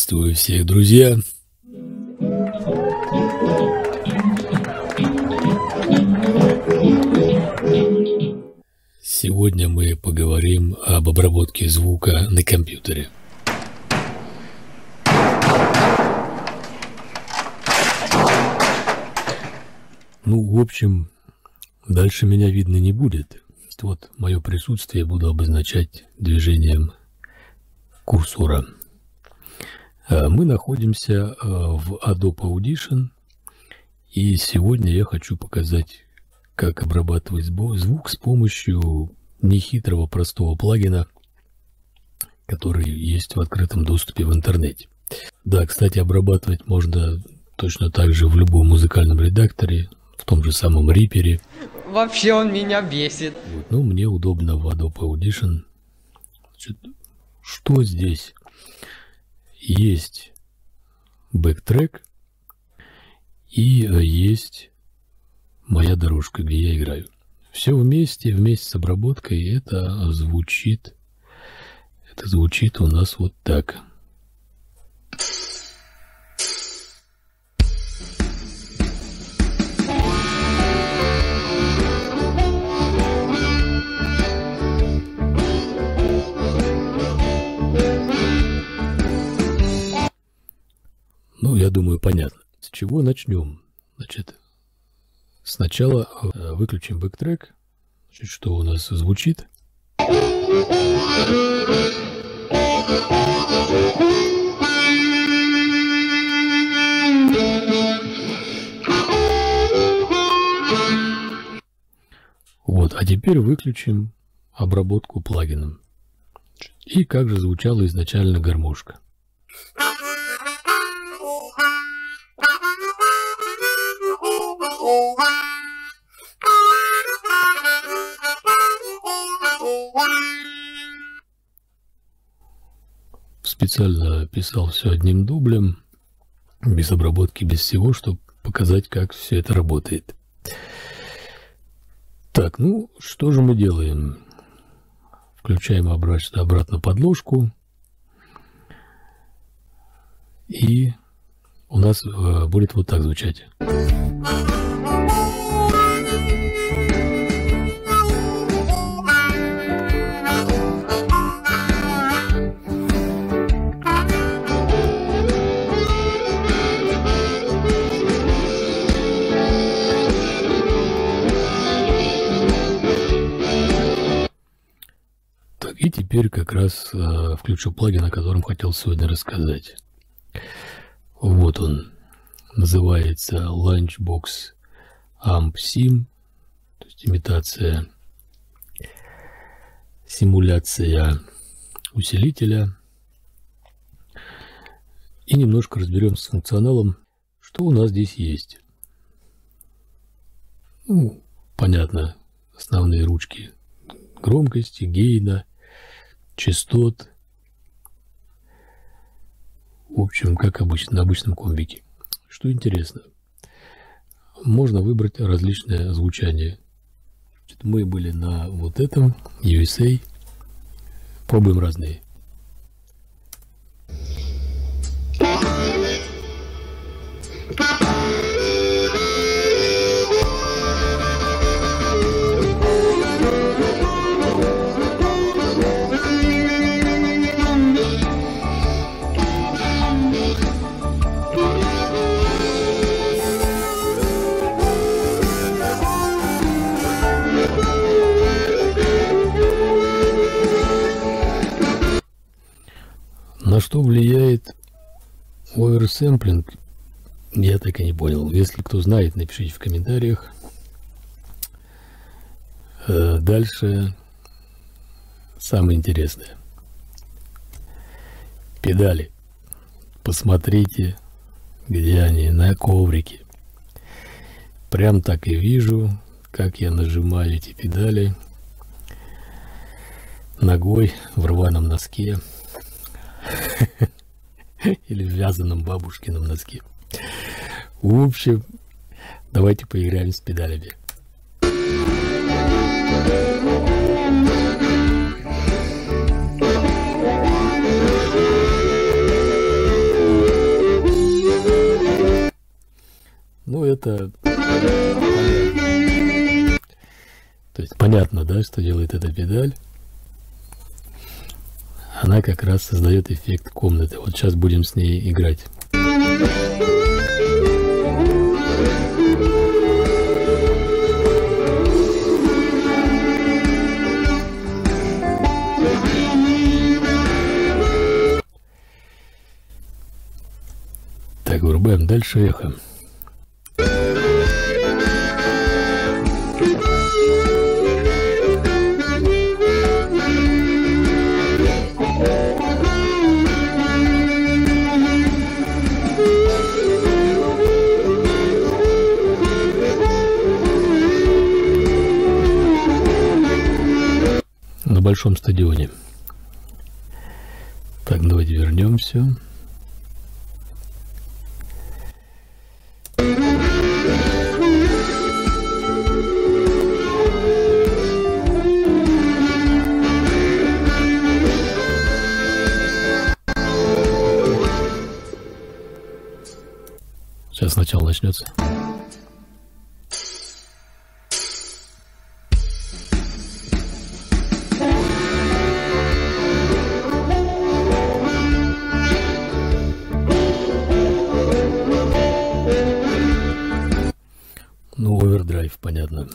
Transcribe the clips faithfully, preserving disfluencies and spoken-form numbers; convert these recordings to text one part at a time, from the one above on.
Приветствую всех, друзья! Сегодня мы поговорим об обработке звука на компьютере. Ну, в общем, дальше меня видно не будет. Вот мое присутствие буду обозначать движением курсора. Мы находимся в Adobe Audition, и сегодня я хочу показать, как обрабатывать звук с помощью нехитрого простого плагина, который есть в открытом доступе в интернете. Да, кстати, обрабатывать можно точно так же в любом музыкальном редакторе, в том же самом Reaper. Вообще он меня бесит. Вот, ну, мне удобно в Adobe Audition. Значит, что здесь? Есть бэктрек и есть моя дорожка, где я играю. Все вместе, вместе с обработкой это звучит, это звучит у нас вот так. Ну, я думаю, понятно. С чего начнем? Значит, сначала выключим бэктрек. Значит, что у нас звучит? Вот, а теперь выключим обработку плагином. И как же звучала изначально гармошка. Специально писал все одним дублем, без обработки, без всего, чтобы показать, как все это работает. Так, ну, что же мы делаем? Включаем обратно, обратно подложку. И у нас э, будет вот так звучать. И теперь как раз э, включу плагин, о котором хотел сегодня рассказать. Вот он. Называется Lunchbox Amp Sim. То есть имитация, симуляция усилителя. И немножко разберемся с функционалом, что у нас здесь есть. Ну, понятно, основные ручки громкости, гейна, частот. В общем, как обычно, на обычном комбике. Что интересно, можно выбрать различное звучание. Мы были на вот этом ю эс эй. Пробуем разные. На что влияет оверсэмплинг, я так и не понял. Если кто знает, напишите в комментариях. Дальше самое интересное. Педали. Посмотрите, где они, на коврике. Прям так и вижу, как я нажимаю эти педали ногой в рваном носке. Или в вязаном бабушкином носке. В общем, давайте поиграем с педалями. это понятно. То есть понятно, да, что делает эта педаль. Она как раз создает эффект комнаты. Вот сейчас будем с ней играть. Так, врубаем дальше эхо. На большом стадионе. Так, давайте вернемся. Сейчас сначала начнется. Ну, овердрайв, понятно.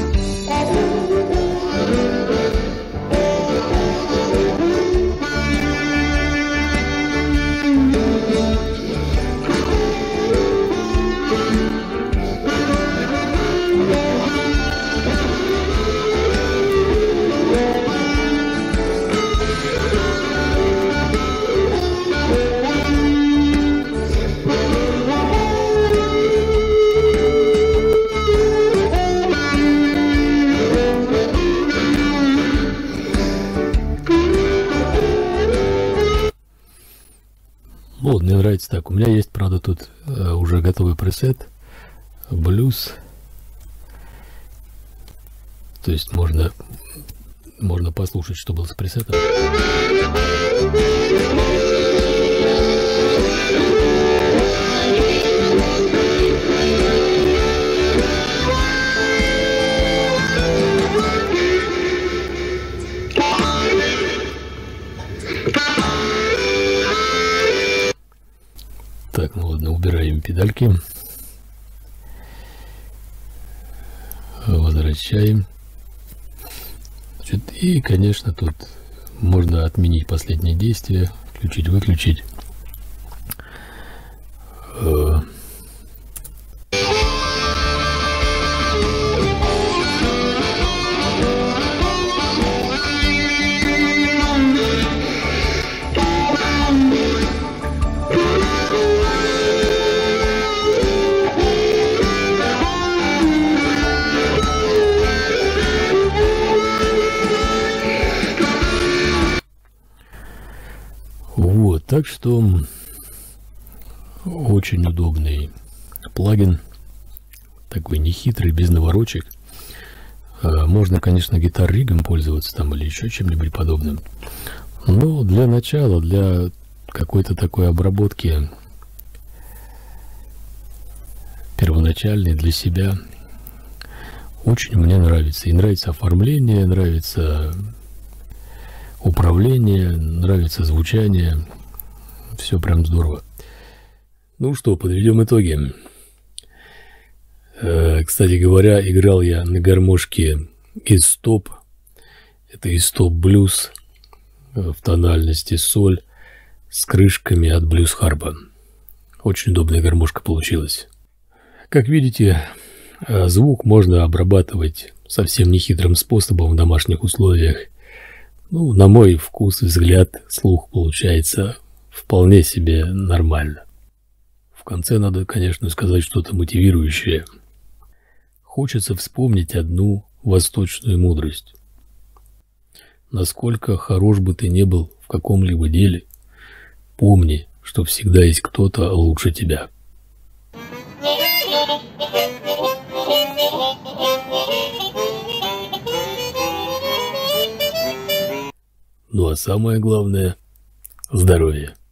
Вот, мне нравится так. У меня есть, правда, тут э, уже готовый пресет. Блюз. То есть можно, можно послушать, что было с пресетом. Так, ну ладно, убираем педальки. Возвращаем. Значит, и, конечно, тут можно отменить последнее действие. Включить, выключить. Вот, так что очень удобный плагин, такой нехитрый, без наворочек. Можно, конечно, гитар-ригом пользоваться там или еще чем-нибудь подобным. Но для начала, для какой-то такой обработки первоначальной для себя, очень мне нравится. И нравится оформление, нравится управление, нравится звучание. Все прям здорово. Ну что, подведем итоги. Кстати говоря, играл я на гармошке Истоп. Это Истоп блюз в тональности соль с крышками от блюз-харпа. Очень удобная гармошка получилась. Как видите, звук можно обрабатывать совсем нехитрым способом в домашних условиях. Ну, на мой вкус и взгляд, слух получается вполне себе нормально. В конце надо, конечно, сказать что-то мотивирующее. Хочется вспомнить одну восточную мудрость. Насколько хорош бы ты не был в каком-либо деле, помни, что всегда есть кто-то лучше тебя. Ну а самое главное – здоровье.